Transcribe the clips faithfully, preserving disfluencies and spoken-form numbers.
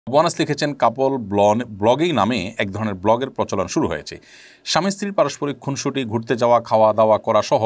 Bonus লিখেছেন, কাপল blogging নামে এক ধরনের ব্লগের প্রচলন শুরু হয়েছে। স্বামী স্ত্রীর পারস্পরিক খুনসুটি, ঘুরতে যাওয়া, খাওয়া দাওয়া করা সহ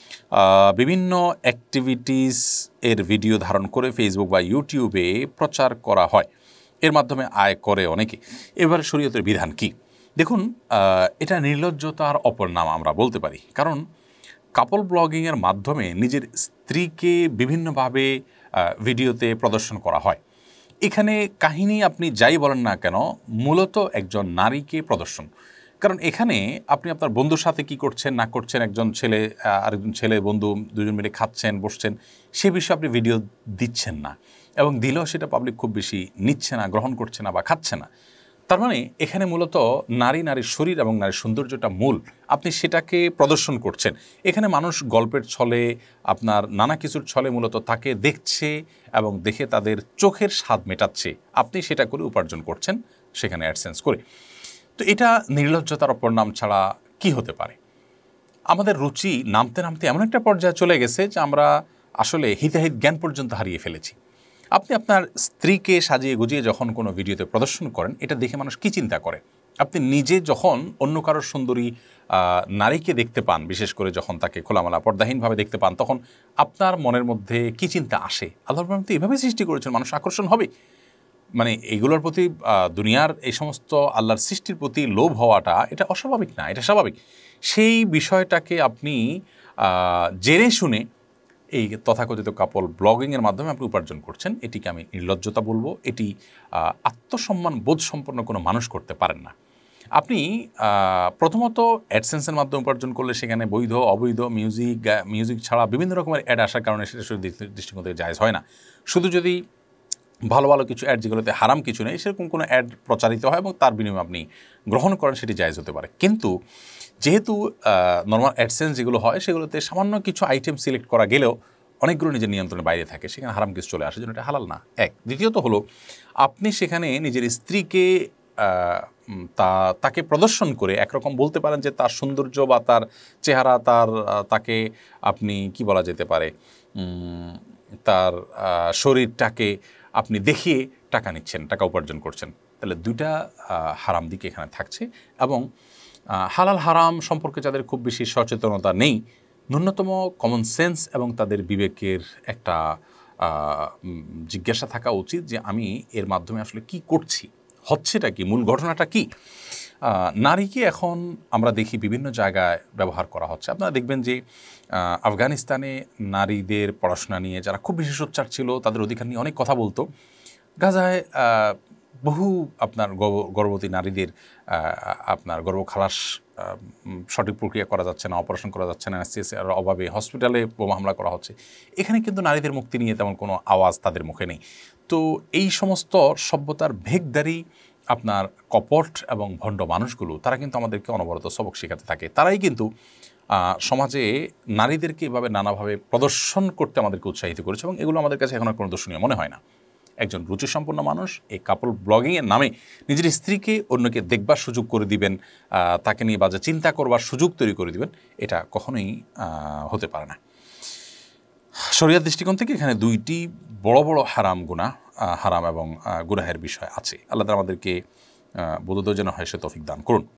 বিভিন্ন অ্যাক্টিভিটিস এর ভিডিও ধারণ করে ফেসবুক বা ইউটিউবে প্রচার করা হয়। এর মাধ্যমে আয় করে অনেকে। এবার শরীয়তের বিধান কি? দেখুন, এটা নির্লজ্জতার অপর নাম আমরা বলতে পারি। কারণ কাপল ব্লগিংয়ের মাধ্যমে নিজের স্ত্রীকে বিভিন্নভাবে ভিডিওতে প্রদর্শন করা হয়। এখানে কাহিনী আপনি যাই বলেন না কেন, মূলত একজন নারীকে প্রদর্শন। কারণ এখানে আপনি আপনার বন্ধুর সাথে কি করছেন না করছেন, একজন ছেলে আরেকজন ছেলে বন্ধু দুজন মিলে খাচ্ছেন বসছেন, সে বিষয়ে আপনি ভিডিও দিচ্ছেন না, এবং দিলেও সেটা পাবলিক খুব বেশি নিচ্ছে না, গ্রহণ করছে না বা খাচ্ছে না। তার মানে এখানে মূলত নারী, নারীর শরীর এবং নারীর সৌন্দর্যটা মূল, আপনি সেটাকে প্রদর্শন করছেন। এখানে মানুষ গল্পের ছলে, আপনার নানা কিছুর ছলে মূলত তাকে দেখছে এবং দেখে তাদের চোখের স্বাদ মেটাচ্ছে। আপনি সেটা করে উপার্জন করছেন সেখানে অ্যাডসেন্স করে। তো এটা নির্লজ্জতার অপর নাম ছাড়া কি হতে পারে? আমাদের রুচি নামতে নামতে এমন একটা পর্যায়ে চলে গেছে যে আমরা আসলে হিতাহিত জ্ঞান পর্যন্ত হারিয়ে ফেলেছি। আপনি আপনার স্ত্রীকে সাজিয়ে গুজিয়ে যখন কোনো ভিডিওতে প্রদর্শন করেন, এটা দেখে মানুষ কী চিন্তা করে? আপনি নিজে যখন অন্য কারোর সুন্দরী নারীকে দেখতে পান, বিশেষ করে যখন তাকে খোলামেলা পর্দাহীনভাবে দেখতে পান, তখন আপনার মনের মধ্যে কী চিন্তা আসে? আল্লাহর রহমত এভাবে সৃষ্টি করেছেন, মানুষ আকর্ষণ হবে। মানে এইগুলোর প্রতি, দুনিয়ার এই সমস্ত আল্লাহর সৃষ্টির প্রতি লোভ হওয়াটা এটা অস্বাভাবিক না, এটা স্বাভাবিক। সেই বিষয়টাকে আপনি জেনে শুনে এই তথাকথিত কাপল ব্লগিংয়ের মাধ্যমে আপনি উপার্জন করছেন, এটিকে আমি নির্লজ্জতা বলবো। এটি আত্মসম্মান বোধ সম্পন্ন কোনো মানুষ করতে পারেন না। আপনি প্রথমত অ্যাডসেন্সের মাধ্যমে উপার্জন করলে সেখানে বৈধ অবৈধ মিউজিক মিউজিক ছাড়া বিভিন্ন রকমের অ্যাড আসার কারণে সেটা শুধু দৃষ্টিকোণ থেকে জায়েজ হয় না। শুধু যদি ভালো ভালো কিছু অ্যাড, যেগুলোতে হারাম কিছু নেই, সেরকম কোনো অ্যাড প্রচারিত হয় এবং তার বিনিময়ে আপনি গ্রহণ করেন, সেটি জায়েজ হতে পারে। কিন্তু যেহেতু নর্মাল অ্যাডসেন্স যেগুলো হয় সেগুলোতে সামান্য কিছু আইটেম সিলেক্ট করা গেলেও অনেকগুলো নিজের নিয়ন্ত্রণের বাইরে থাকে, সেখানে হারাম কিছু চলে আসে, জন্য এটা হালাল না। এক। দ্বিতীয়ত হলো, আপনি সেখানে নিজের স্ত্রীকে তা তাকে প্রদর্শন করে একরকম বলতে পারেন যে তার সৌন্দর্য বা তার চেহারা, তার তাকে আপনি কি বলা যেতে পারে, তার শরীরটাকে আপনি দেখিয়ে টাকা নিচ্ছেন, টাকা উপার্জন করছেন। তাহলে দুইটা হারাম দিকে এখানে থাকছে। এবং হালাল হারাম সম্পর্কে যাদের খুব বেশি সচেতনতা নেই, ন্যূনতম কমন সেন্স এবং তাদের বিবেকের একটা জিজ্ঞাসা থাকা উচিত যে আমি এর মাধ্যমে আসলে কি করছি, হচ্ছেটা কি, মূল ঘটনাটা কি। নারীকে এখন আমরা দেখি বিভিন্ন জায়গায় ব্যবহার করা হচ্ছে। আপনারা দেখবেন যে আফগানিস্তানে নারীদের পড়াশোনা নিয়ে যারা খুব বেশি সোচ্চার ছিল, তাদের অধিকার নিয়ে অনেক কথা বলতো। গাজায় বহু আপনার গর্ভবতী নারীদের আপনার গর্ভখালাস সঠিক প্রক্রিয়া করা যাচ্ছে না, অপারেশন করা যাচ্ছে না, অ্যানেস্থেসিয়ার অভাবে হসপিটালে বোমা হামলা করা হচ্ছে। এখানে কিন্তু নারীদের মুক্তি নিয়ে তেমন কোনো আওয়াজ তাদের মুখে নেই। তো এই সমস্ত সভ্যতার ভেগদারি আপনার কপট এবং ভণ্ড মানুষগুলো, তারা কিন্তু আমাদেরকে অনবরত সবক শেখাতে থাকে। তারাই কিন্তু সমাজে নারীদেরকে এভাবে নানাভাবে প্রদর্শন করতে আমাদেরকে উৎসাহিত করেছে, এবং এগুলো আমাদের কাছে এখন আর কোনো দর্শনীয় মনে হয় না। একজন রুচিসম্পন্ন মানুষ এই কাপল ব্লগিংয়ের নামে নিজের স্ত্রীকে অন্যকে দেখবার সুযোগ করে দিবেন, তাকে নিয়ে বাজে চিন্তা করবার সুযোগ তৈরি করে দিবেন, এটা কখনোই হতে পারে না। শরিয়াত দৃষ্টিকোণ থেকে এখানে দুইটি বড় বড় হারাম গুনাহ, হারাম এবং গুনাহের বিষয় আছে। আল্লাহ তাআলা আমাদেরকে বোধোদয় যেন হয় সে তৌফিক দান করুন।